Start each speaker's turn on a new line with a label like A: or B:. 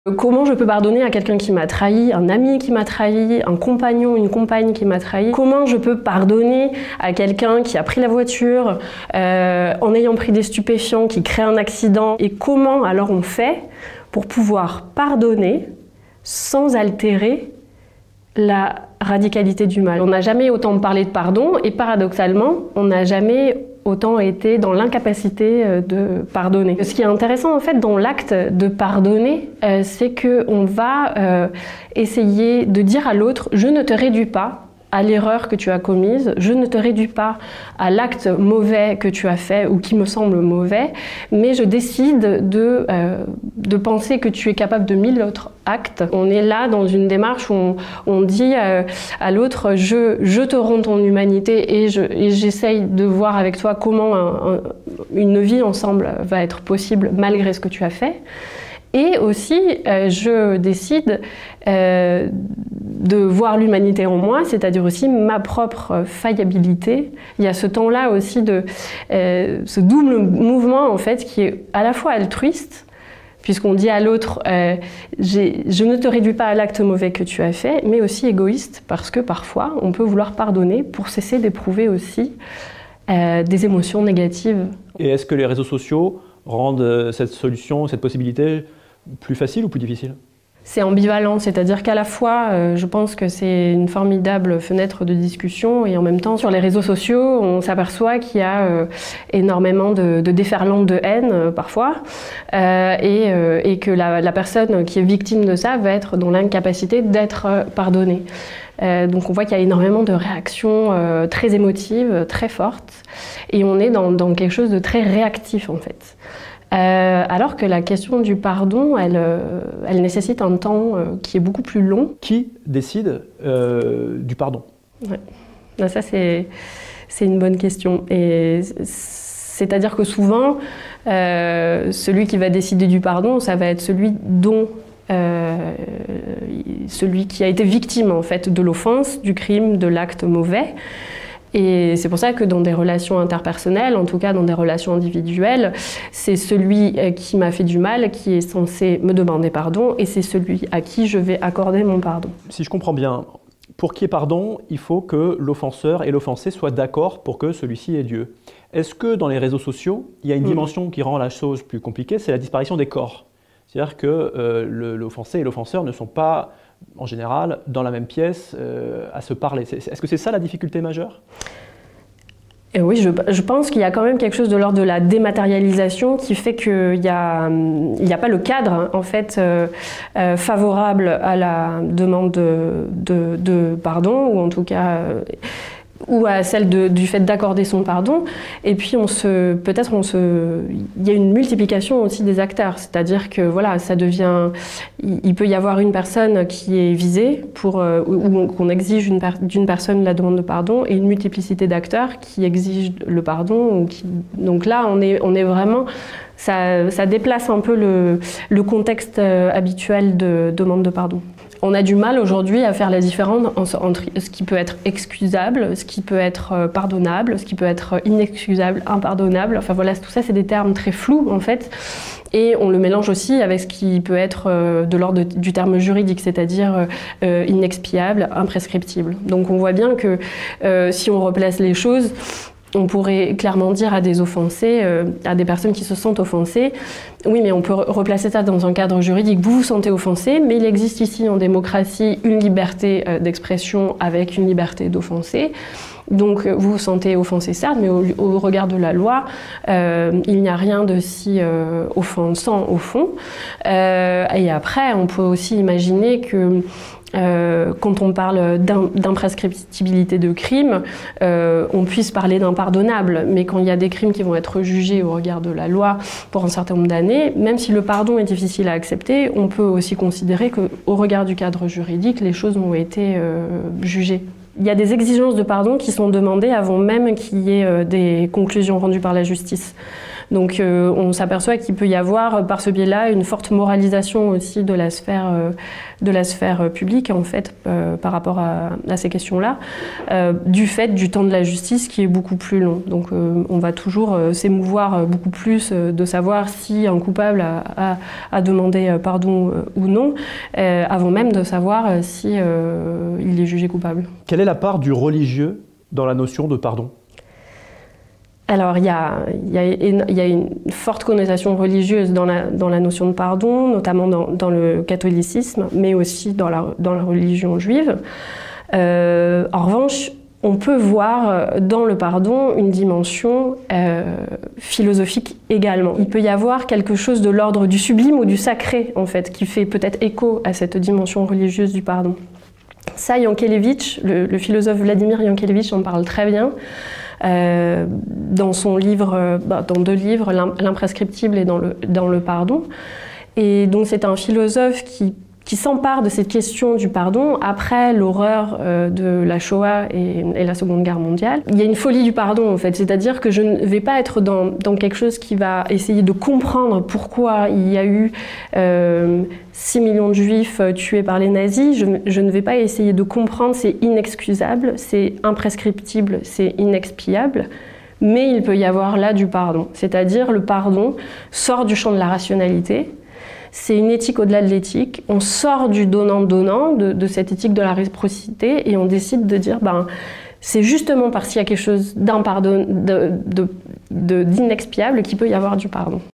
A: Comment je peux pardonner à quelqu'un qui m'a trahi, un ami qui m'a trahi, un compagnon, une compagne qui m'a trahi? Comment je peux pardonner à quelqu'un qui a pris la voiture en ayant pris des stupéfiants, qui crée un accident? Et comment alors on fait pour pouvoir pardonner sans altérer la radicalité du mal? On n'a jamais autant parlé de pardon et paradoxalement, on n'a jamais autant été dans l'incapacité de pardonner. Ce qui est intéressant en fait dans l'acte de pardonner, c'est qu'on va essayer de dire à l'autre « je ne te réduis pas à l'erreur que tu as commise, je ne te réduis pas à l'acte mauvais que tu as fait ou qui me semble mauvais, mais je décide de penser que tu es capable de 1000 autres actes. » On est là dans une démarche où on dit à l'autre « je te rends ton humanité et j'essaye de voir avec toi comment une vie ensemble va être possible malgré ce que tu as fait. » Et aussi, je décide de voir l'humanité en moi, c'est-à-dire aussi ma propre faillibilité. Il y a ce temps-là aussi de ce double mouvement en fait qui est à la fois altruiste, puisqu'on dit à l'autre je ne te réduis pas à l'acte mauvais que tu as fait, mais aussi égoïste, parce que parfois on peut vouloir pardonner pour cesser d'éprouver aussi des émotions négatives.
B: Et est-ce que les réseaux sociaux rendent cette solution, cette possibilité plus facile ou plus difficile?
A: C'est ambivalent, c'est-à-dire qu'à la fois, je pense que c'est une formidable fenêtre de discussion et en même temps, sur les réseaux sociaux, on s'aperçoit qu'il y a énormément de déferlantes de haine parfois et que la personne qui est victime de ça va être dans l'incapacité d'être pardonnée. Donc on voit qu'il y a énormément de réactions très émotives, très fortes et on est dans quelque chose de très réactif en fait. Alors que la question du pardon, elle nécessite un temps qui est beaucoup plus long.
B: Qui décide du pardon?
A: Ouais. Ça, c'est une bonne question. Et c'est-à-dire que souvent, celui qui va décider du pardon, ça va être celui qui a été victime en fait, de l'offense, du crime, de l'acte mauvais. Et c'est pour ça que dans des relations interpersonnelles, en tout cas dans des relations individuelles, c'est celui qui m'a fait du mal qui est censé me demander pardon et c'est celui à qui je vais accorder mon pardon.
B: Si je comprends bien, pour qu'il y ait pardon, il faut que l'offenseur et l'offensé soient d'accord pour que celui-ci ait lieu. Est-ce que dans les réseaux sociaux, il y a une dimension qui rend la chose plus compliquée, c'est la disparition des corps? C'est-à-dire que l'offensé et l'offenseur ne sont pas en général, dans la même pièce, à se parler. Est-ce que c'est ça la difficulté majeure?
A: Et oui, je pense qu'il y a quand même quelque chose de l'ordre de la dématérialisation qui fait qu'il n'y a pas le cadre en fait, favorable à la demande de pardon, ou en tout cas... ou à celle du fait d'accorder son pardon. Et puis peut-être il y a une multiplication aussi des acteurs, c'est-à-dire que voilà, ça devient, il peut y avoir une personne qui est visée ou qu'on exige d'une personne la demande de pardon et une multiplicité d'acteurs qui exigent le pardon. Donc là, on est vraiment, ça déplace un peu le contexte habituel de demande de pardon. On a du mal aujourd'hui à faire la différence entre ce qui peut être excusable, ce qui peut être pardonnable, ce qui peut être inexcusable, impardonnable. Enfin voilà, tout ça c'est des termes très flous en fait. Et on le mélange aussi avec ce qui peut être de l'ordre du terme juridique, c'est-à-dire inexpiable, imprescriptible. Donc on voit bien que si on replace les choses, on pourrait clairement dire à des offensés, à des personnes qui se sentent offensées, oui mais on peut replacer ça dans un cadre juridique, vous vous sentez offensé, mais il existe ici en démocratie une liberté d'expression avec une liberté d'offenser. Donc vous vous sentez offensé certes, mais au regard de la loi, il n'y a rien de si offensant au fond. Et après, on peut aussi imaginer que quand on parle d'imprescriptibilité de crime, on puisse parler d'impardonnable, mais quand il y a des crimes qui vont être jugés au regard de la loi pour un certain nombre d'années, même si le pardon est difficile à accepter, on peut aussi considérer qu'au regard du cadre juridique, les choses ont été jugées. Il y a des exigences de pardon qui sont demandées avant même qu'il y ait des conclusions rendues par la justice. Donc on s'aperçoit qu'il peut y avoir par ce biais-là une forte moralisation aussi de la sphère publique en fait par rapport à ces questions-là, du fait du temps de la justice qui est beaucoup plus long. Donc on va toujours s'émouvoir beaucoup plus de savoir si un coupable a demandé pardon ou non, avant même de savoir si il est jugé coupable.
B: Quelle est la part du religieux dans la notion de pardon ?
A: Alors, il y a une forte connotation religieuse dans la notion de pardon, notamment dans le catholicisme, mais aussi dans la religion juive. En revanche, on peut voir dans le pardon une dimension philosophique également. Il peut y avoir quelque chose de l'ordre du sublime ou du sacré, en fait, qui fait peut-être écho à cette dimension religieuse du pardon. Ça, Yankelevitch, le philosophe Vladimir Yankelevitch en parle très bien. Dans son livre, dans 2 livres, L'imprescriptible et dans le pardon. Et donc c'est un philosophe qui s'empare de cette question du pardon après l'horreur de la Shoah et la Seconde Guerre mondiale. Il y a une folie du pardon en fait, c'est-à-dire que je ne vais pas être dans quelque chose qui va essayer de comprendre pourquoi il y a eu 6 millions de juifs tués par les nazis. Je ne vais pas essayer de comprendre, c'est inexcusable, c'est imprescriptible, c'est inexpiable. Mais il peut y avoir là du pardon, c'est-à-dire le pardon sort du champ de la rationalité. C'est une éthique au-delà de l'éthique. On sort du donnant-donnant, de cette éthique de la réciprocité, et on décide de dire, c'est justement parce qu'il y a quelque chose d'inexpiable qu'il peut y avoir du pardon.